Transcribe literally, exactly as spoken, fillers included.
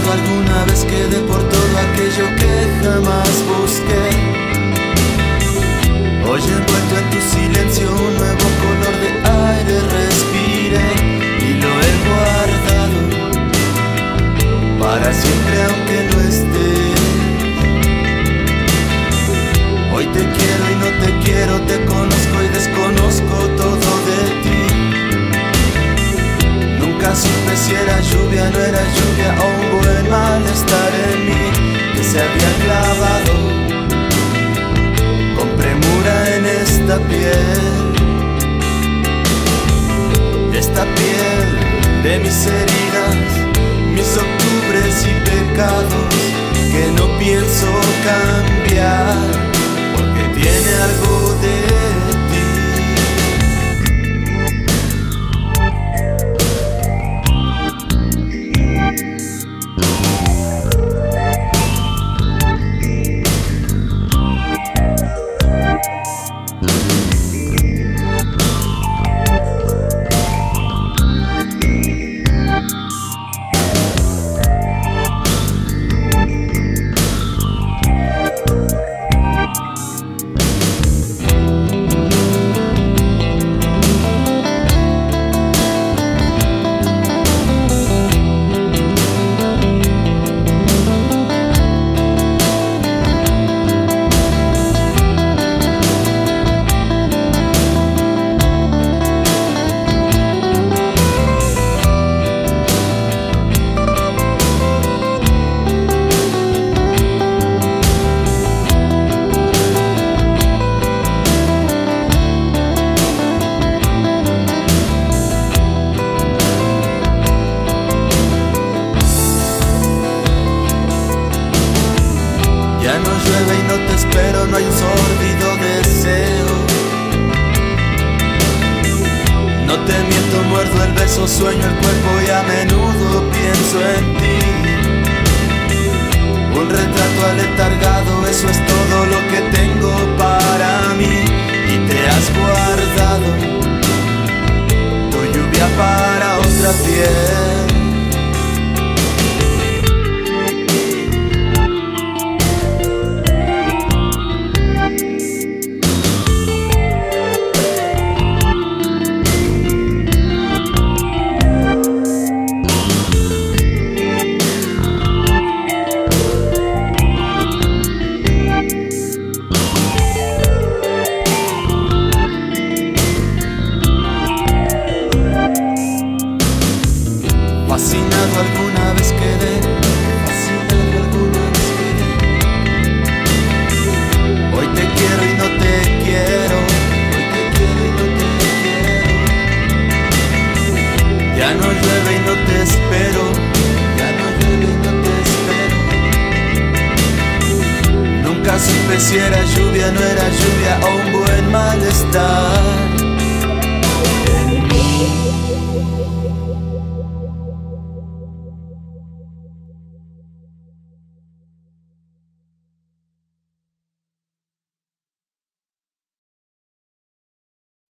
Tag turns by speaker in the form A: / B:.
A: Fascinado alguna vez quedé por todo aquello que jamás busqué. Hoy envuelto en tu silencio un nuevo color de aire respiré y lo he guardado para siempre aunque no esté. Hoy te quiero y no te quiero, te conozco y desconozco todo de ti. Nunca supe si era lluvia, no era lluvia o un buen malestar en mí que se había clavado con premura en esta piel. Esta piel de mis heridas, mis octubres y pecados que no pienso cambiar porque tiene algo de ti. Ya no llueve y no te espero, no hay un sórdido deseo. No te miento, muerdo el beso, sueño el cuerpo y a menudo pienso en ti. Un retrato aletargado, eso es todo lo que tengo para mí. Y te has guardado tu lluvia para otra piel. Fascinado alguna vez quedé, fascinado alguna vez quedé. Hoy te quiero y no te quiero, hoy te quiero y no te quiero. Ya no llueve y no te espero, ya no llueve y no te espero. Nunca supe si era lluvia, no era lluvia o un buen malestar.